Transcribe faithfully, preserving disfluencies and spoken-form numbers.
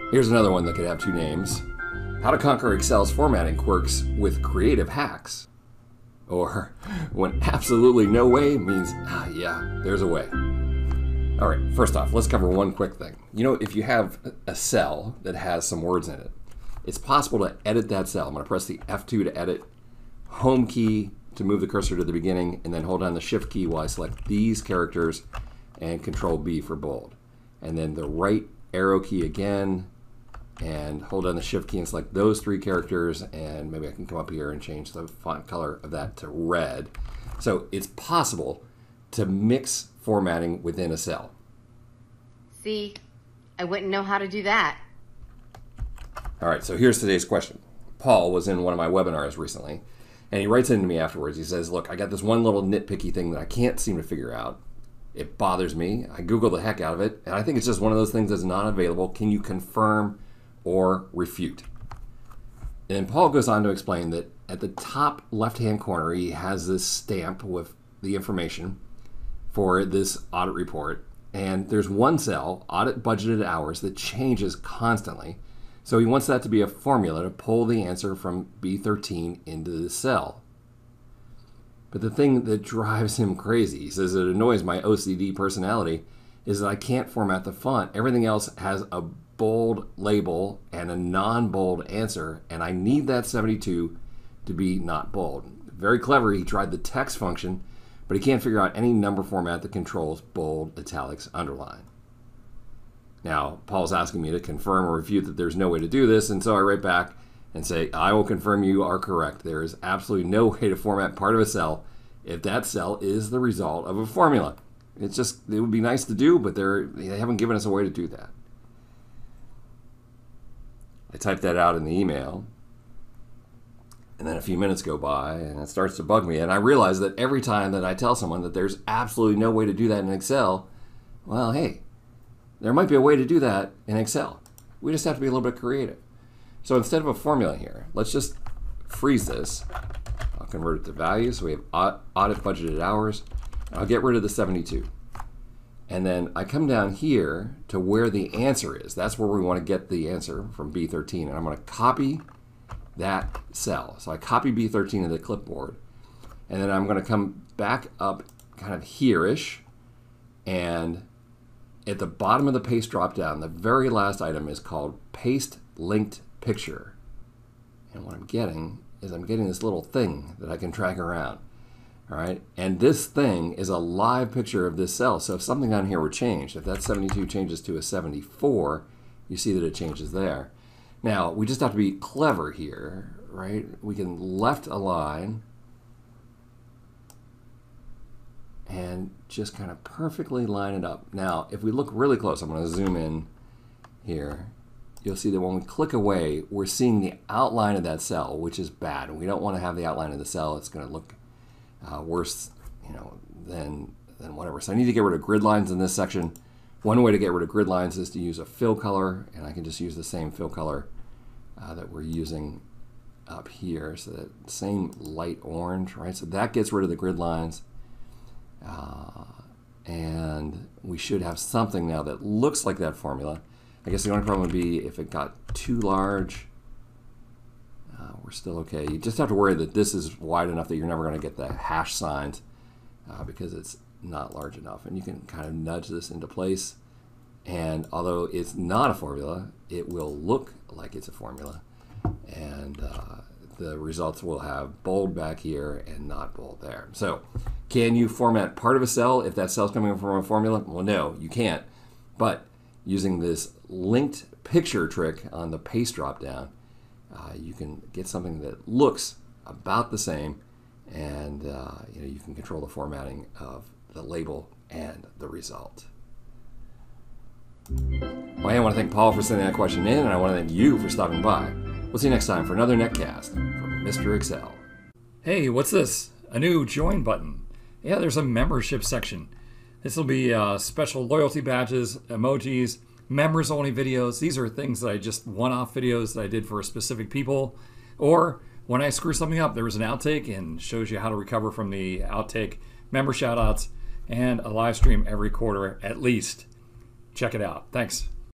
Here's another one that could have two names. How to conquer Excel's formatting quirks with creative hacks. Or when absolutely no way means, ah, yeah, there's a way. All right, first off, let's cover one quick thing. You know, if you have a cell that has some words in it, it's possible to edit that cell. I'm going to press the F two to edit, home key to move the cursor to the beginning, and then hold down the shift key while I select these characters and control B for bold. And then the right arrow key again, and hold down the shift key and select those three characters, and maybe I can come up here and change the font color of that to red. So it's possible to mix formatting within a cell. See, I wouldn't know how to do that. All right, so here's today's question. Paul was in one of my webinars recently, and he writes into me afterwards. He says, look, I got this one little nitpicky thing that I can't seem to figure out. It bothers me. I Googled the heck out of it, and I think it's just one of those things that's not available. Can you confirm or refute? And Paul goes on to explain that at the top left-hand corner, he has this stamp with the information for this audit report. And there's one cell, audit budgeted hours, that changes constantly. So he wants that to be a formula to pull the answer from B thirteen into the cell. But the thing that drives him crazy, he says it annoys my O C D personality, is that I can't format the font. Everything else has a bold label and a non-bold answer, and I need that seventy-two to be not bold. Very clever, he tried the text function, but he can't figure out any number format that controls bold, italics, underline. Now, Paul's asking me to confirm or refute that there's no way to do this, and so I write back and say, I will confirm you are correct. There is absolutely no way to format part of a cell if that cell is the result of a formula. It's just, it would be nice to do, but they're, they haven't given us a way to do that. I type that out in the email, and then a few minutes go by, and it starts to bug me, and I realize that every time that I tell someone that there's absolutely no way to do that in Excel, well, hey, there might be a way to do that in Excel. We just have to be a little bit creative. So instead of a formula here, let's just freeze this. I'll convert it to values. So we have audit budgeted hours. I'll get rid of the seventy-two. And then I come down here to where the answer is. That's where we want to get the answer from B thirteen. And I'm going to copy that cell. So I copy B thirteen to the clipboard. And then I'm going to come back up kind of here-ish. And at the bottom of the paste drop-down, the very last item is called Paste Linked Picture. And what I'm getting is I'm getting this little thing that I can drag around. All right, and this thing is a live picture of this cell. So if something on here were changed, if that seventy-two changes to a seventy-four, you see that it changes there. Now, we just have to be clever here, right? We can left align and just kind of perfectly line it up. Now, if we look really close, I'm going to zoom in here. You'll see that when we click away, we're seeing the outline of that cell, which is bad. We don't want to have the outline of the cell. It's going to look uh, worse, you know, than than whatever. So I need to get rid of grid lines in this section. One way to get rid of grid lines is to use a fill color, and I can just use the same fill color uh, that we're using up here. So that same light orange, right? So that gets rid of the grid lines. Uh, and we should have something now that looks like that formula. I guess the only problem would be if it got too large. Uh, we're still okay. You just have to worry that this is wide enough that you're never going to get the hash signs uh, because it's not large enough. And you can kind of nudge this into place. And although it's not a formula, it will look like it's a formula. And uh, the results will have bold back here and not bold there. So can you format part of a cell if that cell's coming from a formula? Well, no, you can't. But using this linked picture trick on the paste drop down, uh, you can get something that looks about the same, and uh, you know, you can control the formatting of the label and the result. Well, I want to thank Paul for sending that question in, and I want to thank you for stopping by. We'll see you next time for another Netcast from Mister Excel. Hey, what's this? A new join button. Yeah, there's a membership section. This will be uh, special loyalty badges, emojis, members-only videos. These are things that I just one-off videos that I did for specific people. Or when I screw something up, there was an outtake and shows you how to recover from the outtake, member shout-outs, and a live stream every quarter at least. Check it out. Thanks.